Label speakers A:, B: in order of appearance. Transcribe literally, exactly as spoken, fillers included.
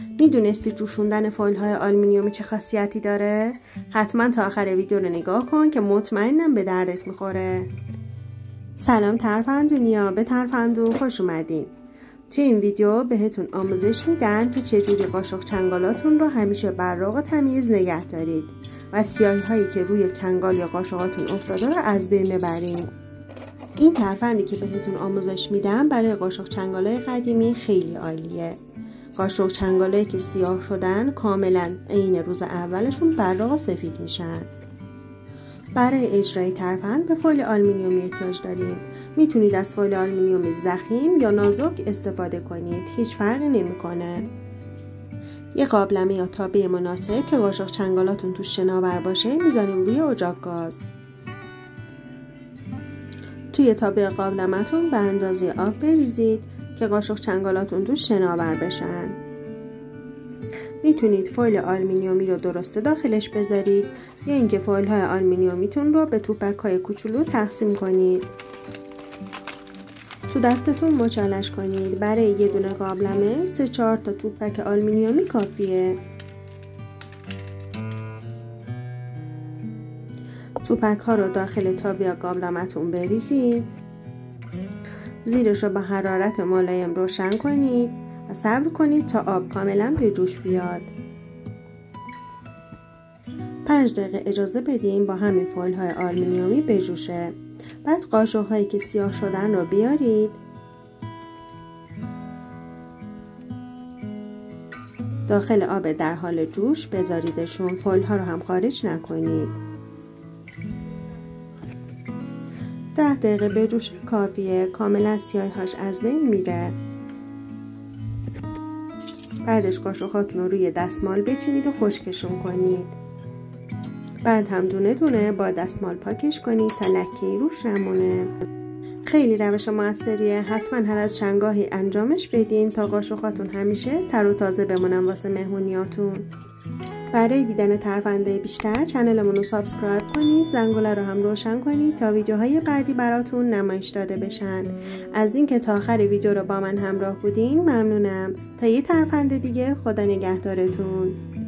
A: میدونستی جوشوندن فویل های آلومینیومی چه خاصیتی داره؟ حتما تا آخر ویدیو رو نگاه کن که مطمئنم به دردت میخوره. سلام ترفندونیا، به ترفندون خوش اومدین. توی این ویدیو بهتون آموزش میدن که چجوری قاشق چنگالاتون رو همیشه براق و تمیز نگه دارید و سیاهی هایی که روی چنگال یا قاشقاتون افتاده رو از بین ببرین. این ترفندی که بهتون آموزش میدم برای قاشق چنگالای قدیمی خیلی عالیه. قاشق چنگالایی که سیاه شدن کاملا عین روز اولشون براق و سفید میشن. برای اجرای ترفند به فویل آلومینیومی احتیاج داریم. میتونید از فویل آلومینیومی ضخیم یا نازک استفاده کنید، هیچ فرقی نمیکنه. یه قابلمه یا تابه مناسب که قاشق چنگالاتون توش شناور باشه میذاریم روی اجاق گاز. توی تابه قابلمه‌تون به اندازه آب بریزید که قاشق چنگالاتون توش شناور بشن. میتونید فویل آلومینیومی رو درسته داخلش بذارید یا اینکه فویل های آلومینیومیتون رو به توپک های کوچولو تقسیم کنید. تو دستتون مچالش کنید. برای یه دونه قابلمه سه چهار تا توپک آلومینیومی کافیه. توپک ها رو داخل تابه یا قابلمه‌تون بریزید. زیرش رو با حرارت ملایم روشن کنید و صبر کنید تا آب کاملا به جوش بیاد. پنج دقیقه اجازه بدین با همین فویل های آلومینیومی بجوشه. بعد قاشق هایی که سیاه شدن رو بیارید. داخل آب در حال جوش بذاریدشون. فویل ها رو هم خارج نکنید. ده دقیقه بجوشه کافیه، کاملا سیاهی هاش از بین میره. بعدش قاشقاتون رو روی دستمال بچینید و خشکشون کنید. بعد هم دونه دونه با دستمال پاکش کنید تا لکه‌ای روش نمونه. خیلی روش موثریه، حتما هر از چندگاهی انجامش بدین تا قاشقاتون همیشه تر و تازه بمونن واسه مهمونیاتون. برای دیدن ترفندهای بیشتر چنلمون رو سابسکرایب کنید، زنگوله رو هم روشن کنید تا ویدیوهای بعدی براتون نمایش داده بشن. از اینکه تا آخر ویدیو رو با من همراه بودین ممنونم. تا یه ترفند دیگه، خدا نگهدارتون.